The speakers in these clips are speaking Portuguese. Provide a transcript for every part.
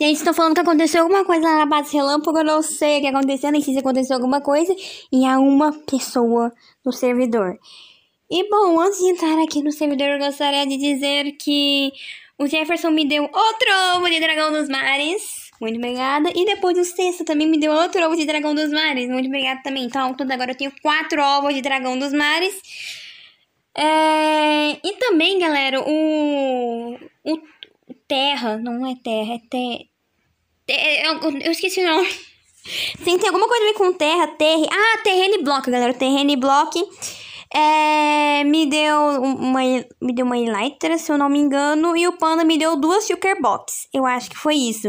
E eles estão falando que aconteceu alguma coisa lá na base relâmpago, eu não sei o que aconteceu, nem sei se aconteceu alguma coisa. E há uma pessoa no servidor. E bom, antes de entrar aqui no servidor, eu gostaria de dizer que o Jefferson me deu outro ovo de dragão dos mares. Muito obrigada. E depois o Cessa também me deu outro ovo de dragão dos mares. Muito obrigada também. Então, tudo agora eu tenho 4 ovos de dragão dos mares. E também, galera, o Terra, não é Terra, eu esqueci o nome. Sim, tem alguma coisa a ver com Terra, Terrene Block, galera. O Terrene Block me deu uma Elytra, se eu não me engano, e o Panda me deu 2 Shulker Box. Eu acho que foi isso.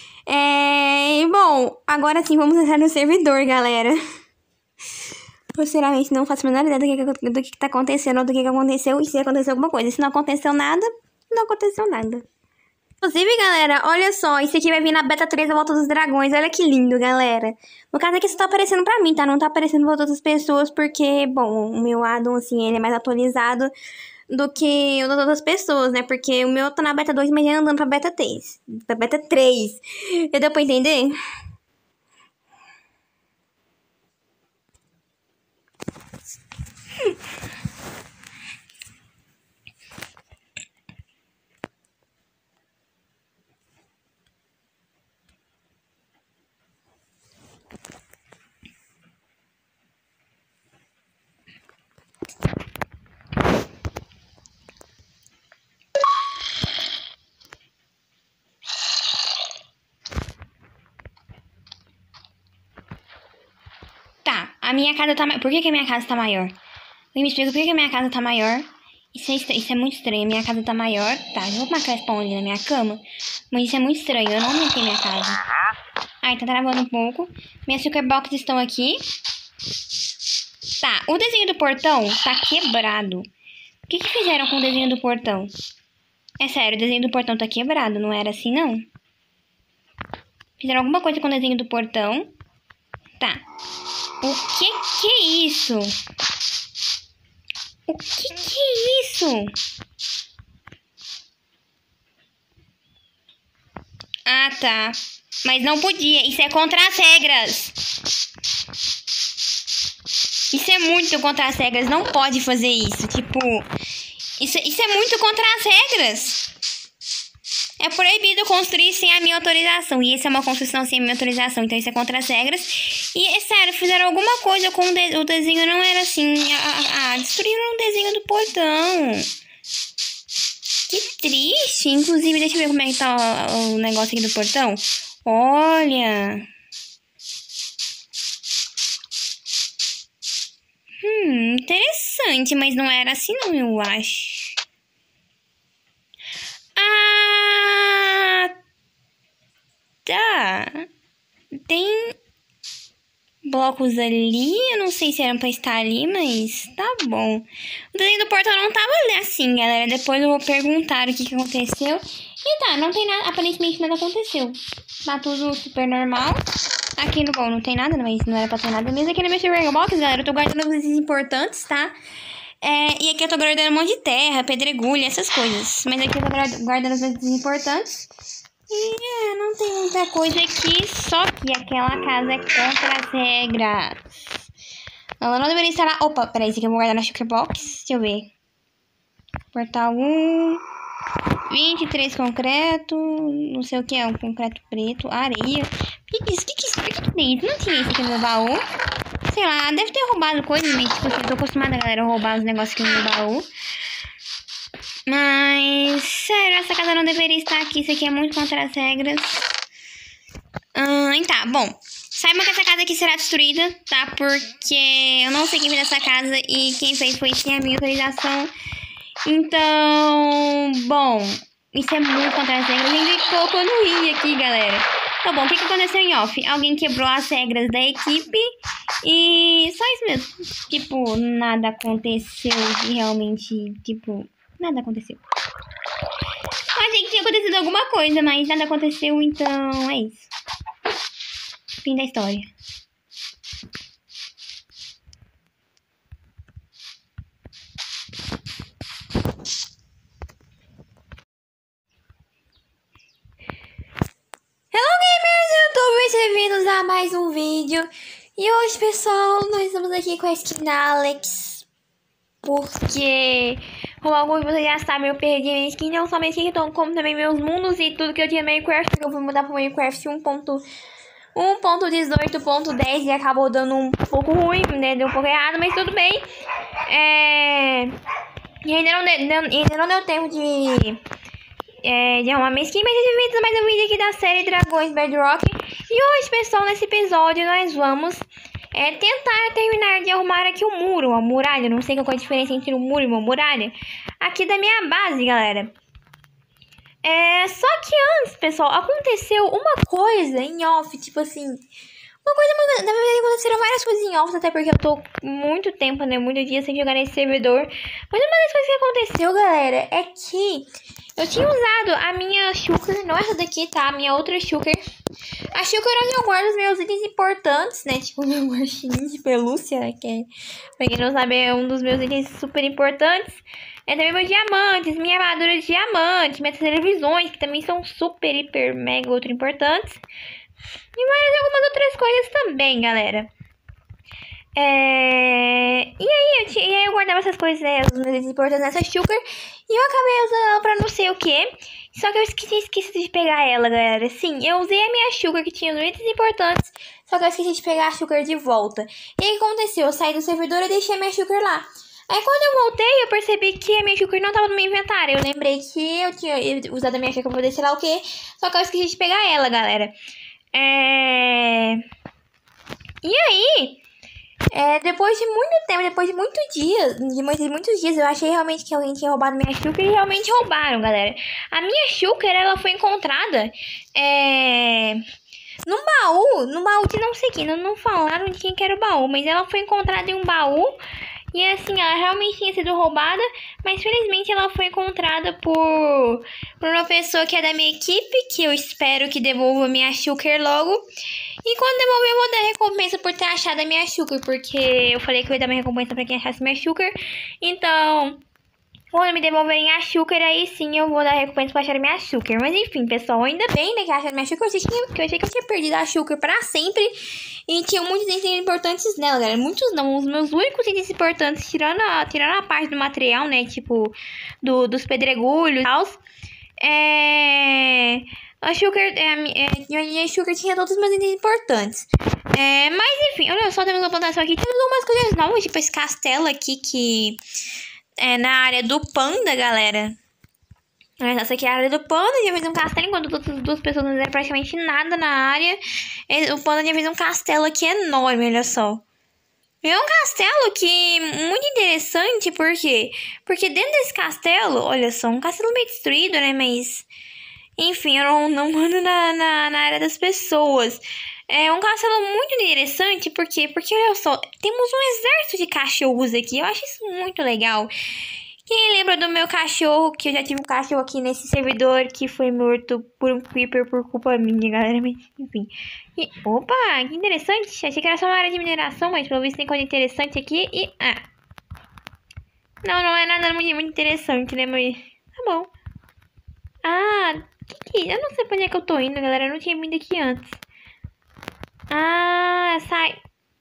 Bom, agora sim, vamos entrar no servidor, galera. Eu sinceramente não faço a menor ideia do que tá acontecendo, ou do que aconteceu, e se aconteceu alguma coisa. Se não aconteceu nada, não aconteceu nada. Inclusive, galera, olha só, isso aqui vai vir na beta 3 da Volta dos Dragões. Olha que lindo, galera. No caso aqui só tá aparecendo pra mim, tá? Não tá aparecendo pra outras pessoas, porque, bom, o meu addon, assim, ele é mais atualizado do que o das outras pessoas, né? Porque o meu tá na beta 2, mas já andando pra beta 3. Pra beta 3. Deu pra entender? Tá, a minha casa tá maior. Por que a minha casa tá maior? Me explica por que a minha casa tá maior. Isso é muito estranho. A minha casa tá maior. Tá, eu vou marcar spawn ali na minha cama. Mas isso é muito estranho. Eu não aumentei minha casa. Ai, tá travando um pouco. Minhas Shulker Box estão aqui. Tá, o desenho do portão tá quebrado. O que fizeram com o desenho do portão? É sério, o desenho do portão tá quebrado. Não era assim, não. Fizeram alguma coisa com o desenho do portão. Tá. O que é isso? O que é isso? Ah, tá. Mas não podia. Isso é contra as regras. Isso é muito contra as regras. Não pode fazer isso. Tipo, isso é muito contra as regras. É proibido construir sem a minha autorização. E isso é uma construção sem a minha autorização. Então isso é contra as regras. E é sério, fizeram alguma coisa com o desenho. Não era assim. Destruíram o desenho do portão. Que triste. Inclusive, deixa eu ver como é que tá o negócio aqui do portão. Olha. Interessante, mas não era assim não, eu acho. Ah, tá. Tem blocos ali, eu não sei se eram pra estar ali, mas tá bom. O desenho do portão não tava assim, galera. Depois eu vou perguntar o que aconteceu. E tá, não tem nada, aparentemente nada aconteceu. Tá tudo super normal. Aqui no bom não tem nada, mas não era pra ter nada mesmo. Aqui na minha Shulker Box, galera, eu tô guardando coisas importantes, tá? E aqui eu tô guardando um monte de terra, pedregulho, essas coisas. Mas aqui eu tô guardando as coisas importantes. E não tem muita coisa aqui, só que aquela casa é contra as regras. Ela não deveria estar lá. Opa, peraí, isso aqui eu vou guardar na Shulker Box. Deixa eu ver. Portal 1. 23 concreto. Não sei o que é, um concreto preto. Areia. O que é isso? Por que tem isso? Não tinha isso aqui no meu baú. Sei lá, deve ter roubado coisa, mas tipo, eu tô acostumada, galera, a roubar os negócios aqui no meu baú. Mas, sério, essa casa não deveria estar aqui. Isso aqui é muito contra as regras. Tá, bom. Saibam que essa casa aqui será destruída, tá? Porque eu não sei quem fez essa casa e quem fez foi sem a minha autorização. Então, bom, isso é muito contra as regras. Ninguém colocou no ringue aqui, galera. Tá bom, o que aconteceu em off? Alguém quebrou as regras da equipe e só isso mesmo. Tipo, nada aconteceu de realmente, tipo, nada aconteceu. Eu achei que tinha acontecido alguma coisa, mas nada aconteceu, então é isso. Fim da história. bem-vindos a mais um vídeo. E hoje, pessoal, nós estamos aqui com a skin da Alex. Porque, como alguns de vocês já sabem, eu perdi a minha skin. Não só minha skin, então, como também meus mundos e tudo que eu tinha no Minecraft. Porque eu fui mudar pro Minecraft 1.18.10 e acabou dando um pouco ruim, né? Deu um pouco errado, mas tudo bem. E ainda não deu tempo de arrumar minha skin, mas esse vídeo é mais um vídeo aqui da série Dragões Bedrock. E hoje, pessoal, nesse episódio nós vamos tentar terminar de arrumar aqui o muro, a muralha. Não sei qual é a diferença entre um muro e uma muralha aqui da minha base, galera. Só que antes, pessoal, aconteceu uma coisa em off, tipo assim, uma coisa, na verdade aconteceram várias coisas em off, até porque eu tô muito tempo, né, muito dia sem jogar nesse servidor. Mas uma das coisas que aconteceu, galera, é que eu tinha usado a minha shulker, não essa daqui, tá, a minha outra shulker. A shulker é onde eu guardo os meus itens importantes, né, tipo o meu guaxinim de pelúcia, né, que pra quem não sabe é um dos meus itens super importantes. Também meus diamantes, minha armadura de diamante, minhas televisões, que também são super, hiper, mega, ultra importantes. E mais algumas outras coisas também, galera. E aí eu guardava essas coisas, né, os meus importantes nessa shulker. E eu acabei usando ela pra não sei o que. Só que eu esqueci de pegar ela, galera. Sim, eu usei a minha shulker que tinha os itens importantes. Só que eu esqueci de pegar a shulker de volta. E aí o que aconteceu? Eu saí do servidor e deixei a minha shulker lá. Aí quando eu voltei, eu percebi que a minha shulker não tava no meu inventário. Eu lembrei que eu tinha usado a minha shulker pra poder sei lá o que. Só que eu esqueci de pegar ela, galera. E aí, depois de muito tempo, depois de muitos dias, eu achei realmente que alguém tinha roubado minha shulker e realmente roubaram, galera. A minha shulker, ela foi encontrada num baú de não sei quem, não falaram de quem que era o baú, mas ela foi encontrada em um baú. E assim, ela realmente tinha sido roubada, mas felizmente ela foi encontrada por uma pessoa que é da minha equipe, que eu espero que devolva minha shulker logo. E quando devolver, eu vou dar recompensa por ter achado a minha shulker, porque eu falei que eu ia dar uma recompensa pra quem achasse minha shulker. Então, quando me devolverem a shulker, aí sim eu vou dar recompensa pra achar minha shulker. Mas enfim, pessoal, ainda bem, né, que acharam minha shulker. Eu achei que eu tinha perdido a shulker pra sempre. E tinha muitos itens importantes nela, galera. Muitos não, os meus únicos itens importantes, tirando a parte do material, né, tipo, dos pedregulhos e tal. A shulker, a shulker tinha todos os meus itens importantes. Mas enfim, olha só, temos uma plantação aqui. Temos algumas coisas novas, tipo esse castelo aqui que na área do panda, galera. Essa aqui é a área do panda, já fez um castelo, enquanto outras duas pessoas não fizeram praticamente nada na área. O panda já fez um castelo aqui enorme, olha só. É um castelo que muito interessante, por quê? Porque dentro desse castelo, olha só, um castelo meio destruído, né, mas enfim, eu não mando na área das pessoas. É um castelo muito interessante, por quê? Porque olha só, temos um exército de cachorros aqui, eu acho isso muito legal. Quem lembra do meu cachorro, que eu já tive um cachorro aqui nesse servidor que foi morto por um creeper por culpa minha, galera, mas enfim. Opa, que interessante, achei que era só uma área de mineração, mas pelo visto tem coisa interessante aqui não é nada muito interessante, né, mas tá bom. Eu não sei pra onde é que eu tô indo, galera, eu não tinha vindo aqui antes. Sai.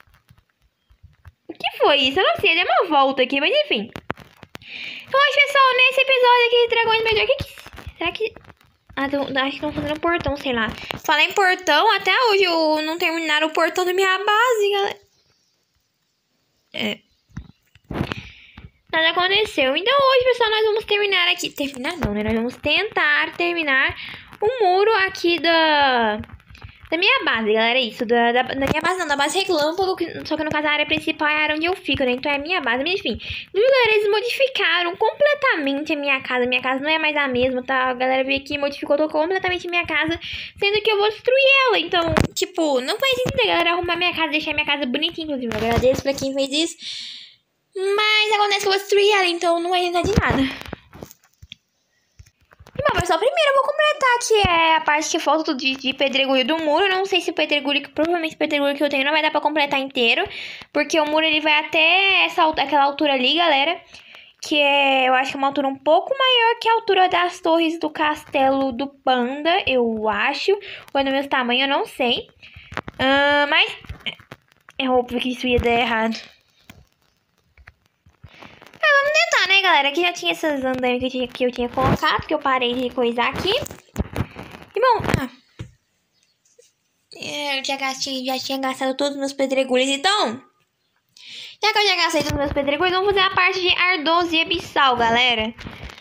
O que foi isso? Eu não sei, deu uma volta aqui, mas enfim. Então, hoje, pessoal, nesse episódio aqui de Dragões Bedrock, será que... acho que estão fazendo um portão, sei lá. Falar em portão, até hoje eu não terminaram o portão da minha base, galera. Nada aconteceu. Então, hoje, pessoal, nós vamos terminar aqui... Terminar não, né? Nós vamos tentar terminar o muro aqui da minha base, galera, é isso. Da minha base não, da base Relâmpago, só que no caso a área principal é a área onde eu fico, né? Então é a minha base, mas enfim. Galera, eles modificaram completamente a minha casa. Minha casa não é mais a mesma, tá? A galera veio aqui e modificou completamente a minha casa, sendo que eu vou destruir ela. Então, tipo, não faz sentido a galera arrumar minha casa, deixar minha casa bonitinha, inclusive. Eu agradeço pra quem fez isso. Mas acontece que eu vou destruir ela, então não vai adiantar de nada. Bom, pessoal, primeiro eu vou completar aqui a parte que falta de pedregulho do muro. Eu não sei se o pedregulho, provavelmente o pedregulho que eu tenho não vai dar pra completar inteiro, porque o muro ele vai até aquela altura ali, galera, que eu acho que é uma altura um pouco maior que a altura das torres do castelo do panda, eu acho, ou é do mesmo tamanho, eu não sei. Mas é óbvio que isso ia dar errado. Mas vamos tentar, né, galera? Aqui já tinha essas andaimes que eu tinha colocado, que eu parei de coisar aqui. E bom, eu já tinha gastado todos os meus pedregulhos, então... Já que eu já gastei todos os meus pedregulhos, vamos fazer a parte de ardoso e abissal, galera.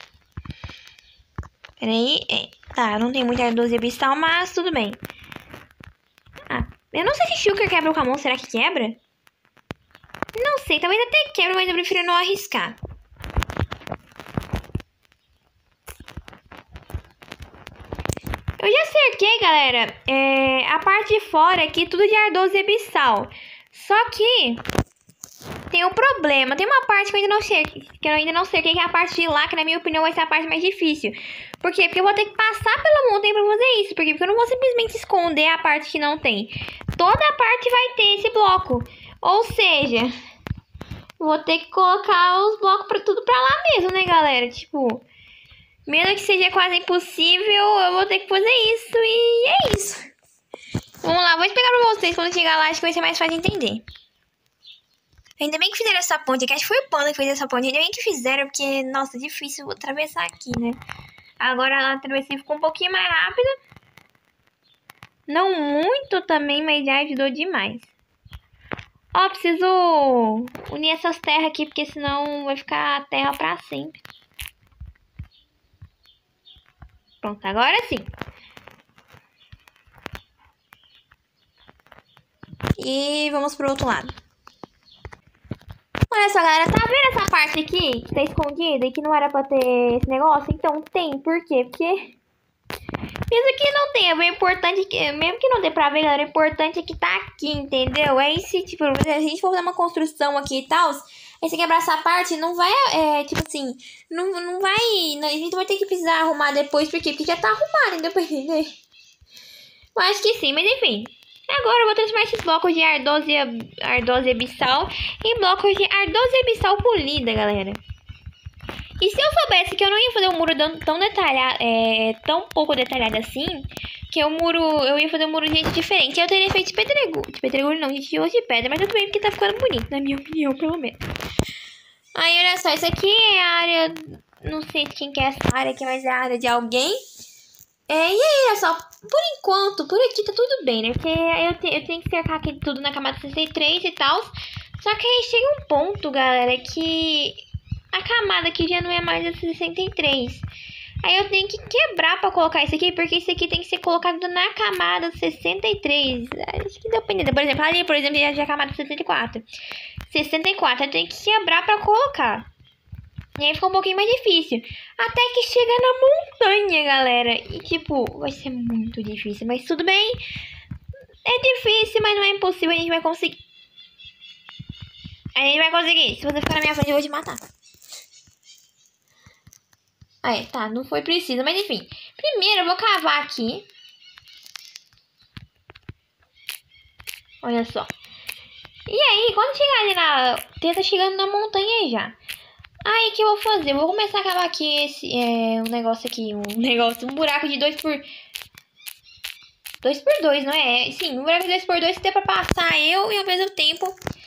Peraí, tá, não tem muito ardoso e abissal, mas tudo bem. Eu não sei se Shulker quebra o Camon, será que quebra? Não sei, talvez até quebra, mas eu prefiro não arriscar. Eu já cerquei, galera, a parte de fora aqui, tudo de ardoso e abissal. Só que tem um problema, tem uma parte que eu ainda não cerquei, que é a parte de lá, que na minha opinião vai ser a parte mais difícil. Por quê? Porque eu vou ter que passar pela montanha pra fazer isso. Por quê? Porque eu não vou simplesmente esconder a parte que não tem. Toda a parte vai ter esse bloco. Ou seja, vou ter que colocar os blocos tudo pra lá mesmo, né, galera? Tipo, mesmo que seja quase impossível, eu vou ter que fazer isso e é isso. Vamos lá, vou explicar pra vocês quando chegar lá, acho que vai ser mais fácil de entender. Ainda bem que fizeram essa ponte aqui, acho que foi o Panda que fez essa ponte. Ainda bem que fizeram, porque, nossa, é difícil atravessar aqui, né? Agora a travessia ficou um pouquinho mais rápida. Não muito também, mas já ajudou demais. Ó, preciso unir essas terras aqui, porque senão vai ficar terra pra sempre. Pronto, agora sim. E vamos pro outro lado. Olha só, galera, tá vendo essa parte aqui que tá escondida e que não era pra ter esse negócio? Então tem, por quê? Porque mesmo que não tenha, o importante é que, mesmo que não dê pra ver, galera, o importante é que tá aqui, entendeu? É esse, tipo, se a gente for fazer uma construção aqui e tal, aí você quebrar essa parte, não vai, tipo assim, não vai, a gente vai ter que precisar arrumar depois, por quê? Porque já tá arrumado, entendeu? Pra entender? Eu acho que sim, mas enfim. Agora eu vou transformar esses blocos de ardosa e abissal em blocos de ardosa e abissal polida, galera. E se eu soubesse que eu não ia fazer um muro tão detalhado, tão pouco detalhado assim, que eu ia fazer um muro de jeito diferente, eu teria feito de pedregulho. De pedregulho não, de tijolo de pedra, mas tudo bem porque tá ficando bonito, na minha opinião, pelo menos. Aí, olha só, isso aqui é a área, não sei de quem que é essa área aqui, mas é a área de alguém. E aí, olha só, por enquanto, por aqui tá tudo bem, né? Porque eu tenho que cercar aqui tudo na camada 63 e tal. Só que aí chega um ponto, galera, que a camada aqui já não é mais a 63. Aí eu tenho que quebrar pra colocar isso aqui, porque isso aqui tem que ser colocado na camada 63. Acho que deu pra entender. Por exemplo, ali, já é a camada 64. 64, eu tenho que quebrar pra colocar. E aí fica um pouquinho mais difícil. Até que chega na montanha, galera. E tipo, vai ser muito difícil. Mas tudo bem. É difícil, mas não é impossível. A gente vai conseguir. A gente vai conseguir. Se você ficar na minha frente, eu vou te matar. Aí, tá, não foi preciso. Mas enfim. Primeiro eu vou cavar aqui. Olha só. E aí, quando chegar ali na... Tenta chegando na montanha aí já. Aí, o que eu vou fazer? Eu vou começar a cavar aqui um negócio aqui. Um buraco de 2x2, não é? Sim, um buraco de 2x2 que dê pra passar eu e ao mesmo tempo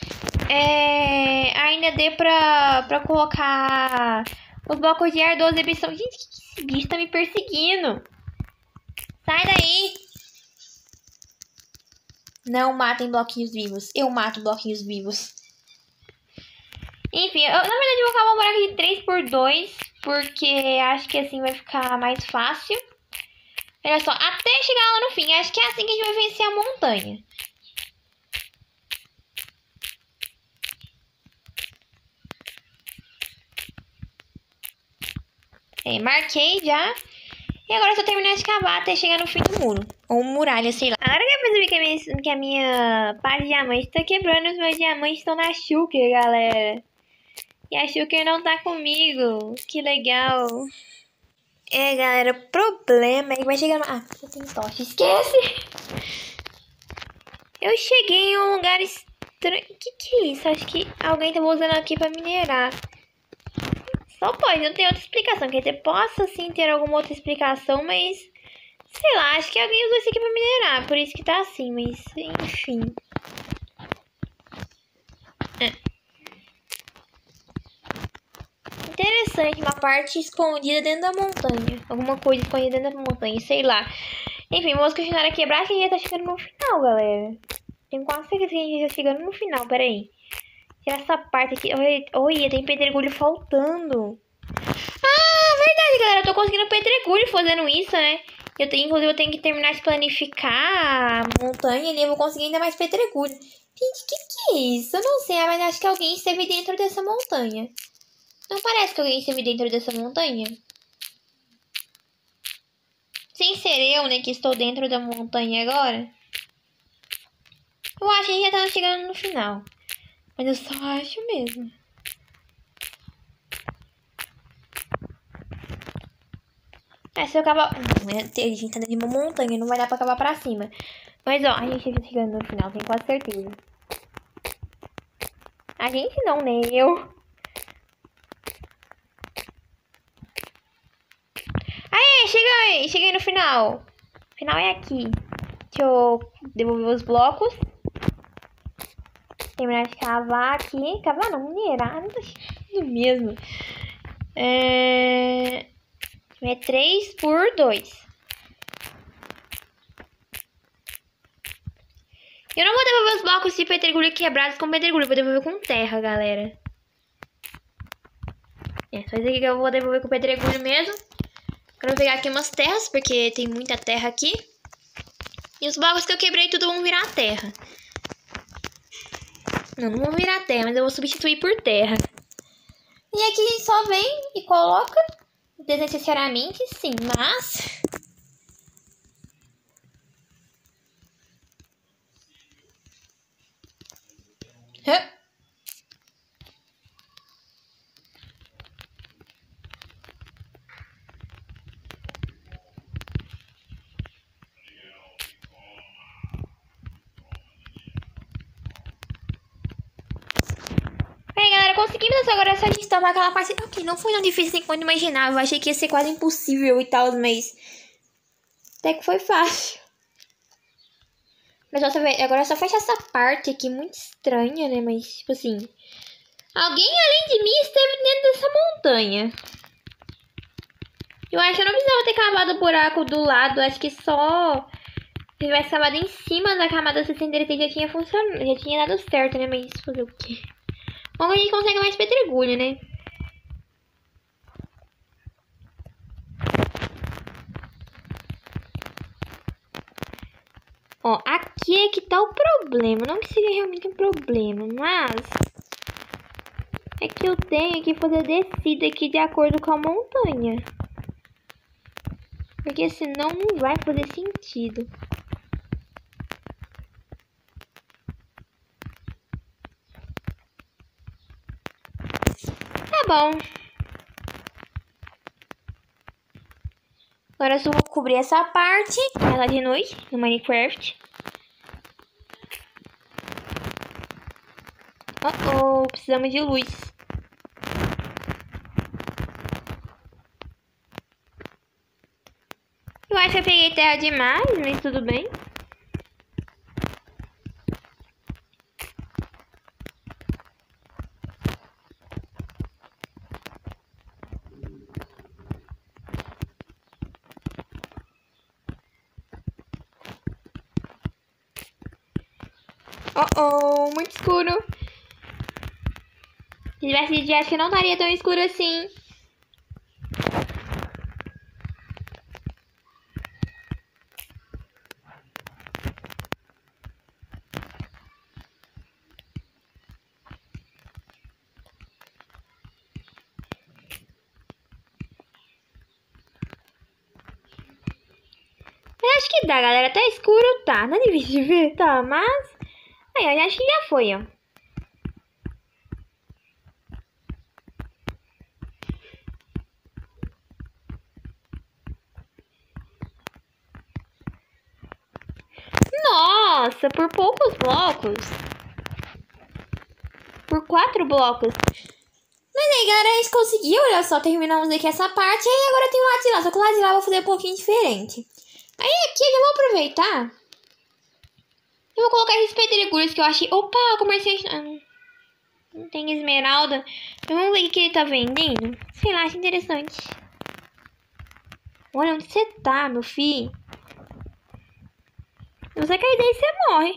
ainda dê pra colocar os blocos de ardoso e abissal. Gente, que esse bicho tá me perseguindo. Sai daí. Não matem bloquinhos vivos. Eu mato bloquinhos vivos. Enfim, na verdade eu vou cavar um buraco de 3x2, porque acho que assim vai ficar mais fácil. Olha só, até chegar lá no fim, acho que é assim que a gente vai vencer a montanha. Marquei já. E agora eu tô terminando de cavar até chegar no fim do muro. Ou muralha, sei lá. Agora que eu percebi que a minha pá de diamante tá quebrando, os meus diamantes estão na Shulker, galera. E a Shulker não tá comigo. Que legal. Galera, o problema é que vai chegar... Ah, eu tenho tocha. Esquece! Eu cheguei em um lugar estranho... Que é isso? Acho que alguém tá usando aqui pra minerar. Só pode, não tem outra explicação. Quer dizer, possa sim ter alguma outra explicação, mas... Sei lá, acho que alguém usou isso aqui pra minerar, por isso que tá assim, mas enfim. Interessante, uma parte escondida dentro da montanha. Alguma coisa escondida dentro da montanha, sei lá. Enfim, vamos continuar a quebrar que a gente já tá chegando no final, galera. Tenho quase certeza que a gente já tá chegando no final, peraí. Tirar essa parte aqui. Olha, tem pedregulho faltando. Ah, verdade, galera. Eu tô conseguindo pedregulho fazendo isso, né? Inclusive, eu tenho que terminar de planificar a montanha e eu vou conseguir ainda mais pedregulho. Gente, que é isso? Eu não sei, mas acho que alguém esteve dentro dessa montanha. Não parece que alguém esteve dentro dessa montanha? Sem ser eu, né, que estou dentro da montanha agora. Eu acho que a gente já tá chegando no final. Mas eu só acho mesmo. Se eu acabar... a gente tá dentro de uma montanha, não vai dar pra acabar pra cima. Mas, ó, a gente já tá chegando no final, tenho quase certeza. A gente não, né? Eu... Aê, cheguei no final. O final é aqui. Deixa eu devolver os blocos. Terminar de cavar aqui. Cavar não, minerar. Não tá cheio mesmo. É 3 por 2. Eu não vou devolver os blocos de pedregulho quebrados com pedregulho. Vou devolver com terra, galera. Só isso aqui que eu vou devolver com pedregulho mesmo. Quero pegar aqui umas terras, porque tem muita terra aqui. E os blocos que eu quebrei tudo vão virar terra. Não vão virar terra, mas eu vou substituir por terra. E aqui a gente só vem e coloca. Desnecessariamente, sim, mas... Aí, galera, conseguimos. Agora é só a gente tomar aquela parte. Ok, não foi tão difícil assim quanto imaginava. Eu achei que ia ser quase impossível e tal, mas até que foi fácil. Mas agora só fecha essa parte aqui, muito estranha, né? Mas, tipo assim, alguém além de mim esteve dentro dessa montanha. Eu acho que eu não precisava ter cavado o buraco do lado. Acho que só se tivesse cavado em cima da camada 63 já tinha funcionado, já tinha dado certo, né? Mas fazer o quê? Bom, a gente consegue mais pedregulho, né? Ó, aqui é que tá o problema. Não que seja realmente um problema, mas... é que eu tenho que fazer a descida aqui de acordo com a montanha. Porque senão não vai fazer sentido. Tá bom. Agora eu só vou cobrir essa parte. Ela de noite, no Minecraft. Precisamos de luz. Eu acho que eu peguei terra demais, mas tudo bem. Muito escuro. Se tivesse de dia, acho que não estaria tão escuro assim. Eu acho que dá, galera. Tá escuro, tá. Não é difícil de ver, tá. Mas... aí, eu acho que já foi, ó. Nossa, por poucos blocos. Por 4 blocos. Mas aí, galera, a gente conseguiu. Olha só, terminamos aqui essa parte. E agora tem o lado de lá. Só que o lado de lá eu vou fazer um pouquinho diferente. Aí aqui eu já vou aproveitar. Eu vou colocar esses pedregulhos que eu achei. Opa, comerciante. Não tem esmeralda. Então vamos ver o que ele tá vendendo. Sei lá, acho interessante. Olha onde você tá, meu filho. Se você cair daí, você morre.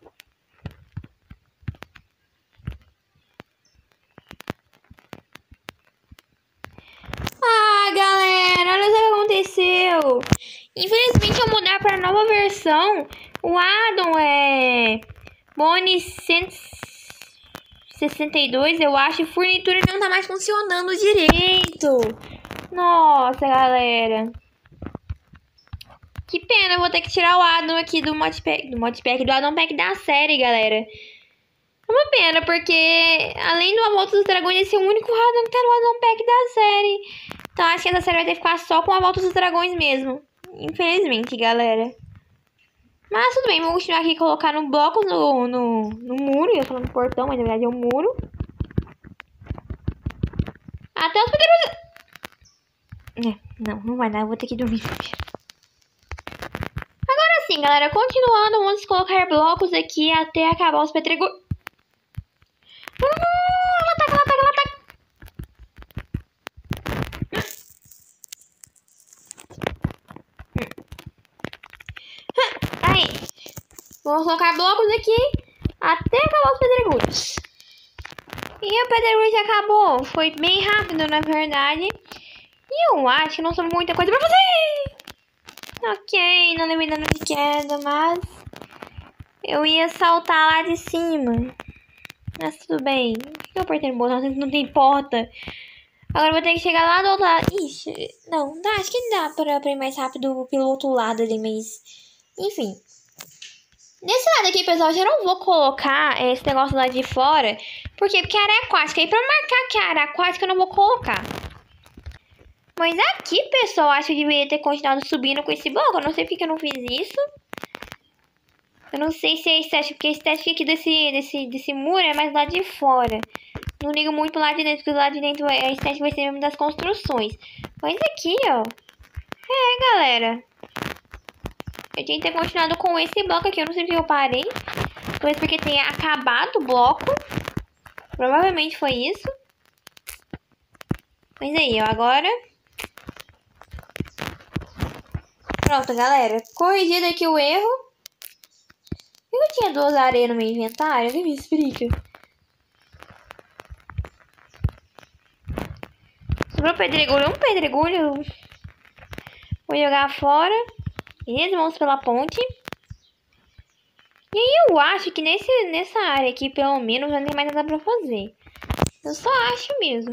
Ah, galera, olha só o que aconteceu. Infelizmente, ao mudar para a nova versão, o addon Bonnie 162, eu acho, e furnitura não tá mais funcionando direito. Nossa, galera. Que pena, eu vou ter que tirar o addon aqui do modpack, do addon pack da série, galera. É uma pena, porque além do A Volta dos Dragões, esse é o único addon que tá no addon pack da série. Então acho que essa série vai ter que ficar só com A Volta dos Dragões mesmo. Infelizmente, galera. Mas tudo bem, vou continuar aqui colocando blocos no muro. Eu ia falando portão, mas na verdade é um muro. Até os pedregulhos. Não vai dar, eu vou ter que dormir. Agora sim, galera, continuando, vamos colocar blocos aqui até acabar os pedregulhos. Ela ataca. Aí, vamos colocar blocos aqui até acabar os pedregulhos. E o pedregulho já acabou. Foi bem rápido, na verdade. E eu acho que não sou muita coisa pra fazer. Ok, não levei dano de queda, mas eu ia saltar lá de cima. Mas tudo bem. Por que eu apertei no botão? Não tem porta. Agora eu vou ter que chegar lá do outro lado. Ixi, não, dá, acho que dá pra ir mais rápido pelo outro lado ali, mas... Enfim. Nesse lado aqui, pessoal, eu já não vou colocar esse negócio lá de fora. Por quê? Porque é área aquática. E pra marcar que é área aquática, eu não vou colocar. Mas aqui, pessoal, acho que eu deveria ter continuado subindo com esse bloco. Eu não sei porque que eu não fiz isso. Eu não sei se é estético, porque a estética aqui desse muro é mais do lado de fora. Não ligo muito pro lado de dentro, porque do lado de dentro a estética vai ser mesmo das construções. Mas aqui, ó. Galera. Eu tinha que ter continuado com esse bloco aqui. Eu não sei porque eu parei. Talvez porque tenha acabado o bloco. Provavelmente foi isso. Mas aí, ó. Agora... Pronto, galera. Corrigido aqui o erro. Eu tinha 2 areias no meu inventário? Alguém me explica. Sobrou pedregulho. Um pedregulho. Vou jogar fora. Beleza, vamos pela ponte. E aí eu acho que nessa área aqui, pelo menos, não tem mais nada pra fazer. Eu só acho mesmo.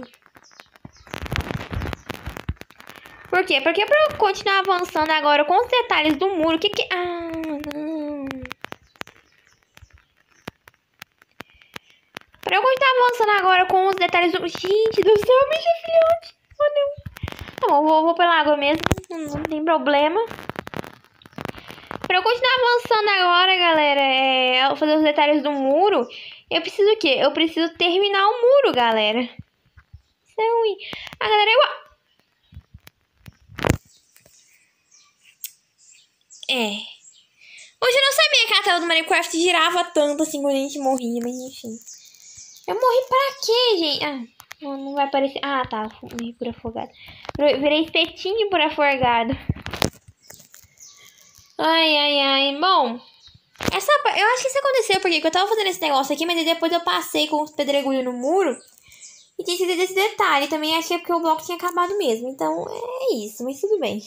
Por quê? Porque pra eu continuar avançando agora com os detalhes do muro, o que que... Ah, não. Pra eu continuar avançando agora com os detalhes do... Gente do céu, bicho filhote. Oh, não. Tá bom, vou pela água mesmo. Não tem problema. Pra eu continuar avançando agora, galera, fazer os detalhes do muro, eu preciso o quê? Eu preciso terminar o muro, galera. Isso é ruim. Ah, galera, Hoje eu não sabia que a tela do Minecraft girava tanto assim quando a gente morria, mas enfim. Eu morri pra quê, gente? Ah, não vai aparecer. Ah, tá. Morri por afogado. Virei espetinho por afogado. Ai. Bom, eu acho que isso aconteceu porque eu tava fazendo esse negócio aqui, mas aí depois eu passei com os pedregulhos no muro e tinha esquecido desse detalhe. Também achei porque o bloco tinha acabado mesmo. Então é isso, mas tudo bem.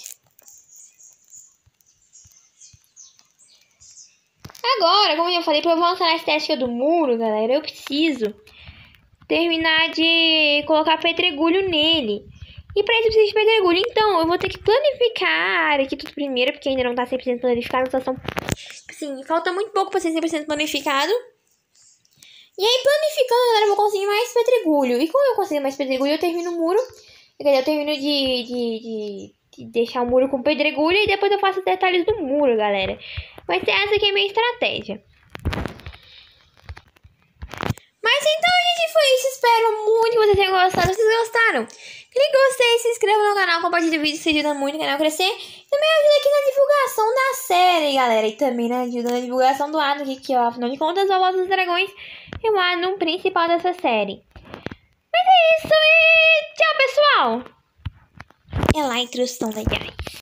Agora, como eu falei, pra eu avançar na estética do muro, galera, eu preciso terminar de colocar pedregulho nele. E pra isso eu preciso de pedregulho. Então, eu vou ter que planificar a área aqui tudo primeiro, porque ainda não tá 100% planificado. Situação... Sim, falta muito pouco pra ser 100% planificado. E aí, planificando, galera, eu vou conseguir mais pedregulho. E como eu conseguir mais pedregulho, eu termino o muro. Eu termino de deixar o muro com pedregulho e depois eu faço os detalhes do muro, galera. Vai ser essa aqui a minha estratégia. Mas então gente, foi isso. Espero muito que vocês tenham gostado. Se vocês gostaram, clique em gostei, se inscreva no canal, compartilhe o vídeo, isso ajuda muito o canal a crescer. Também ajuda aqui na divulgação da série, galera. E também ajuda na divulgação do Adam, que ó, afinal de contas, o Voz dos Dragões é o Adam principal dessa série. Mas é isso e tchau, pessoal! É lá, introdução legais.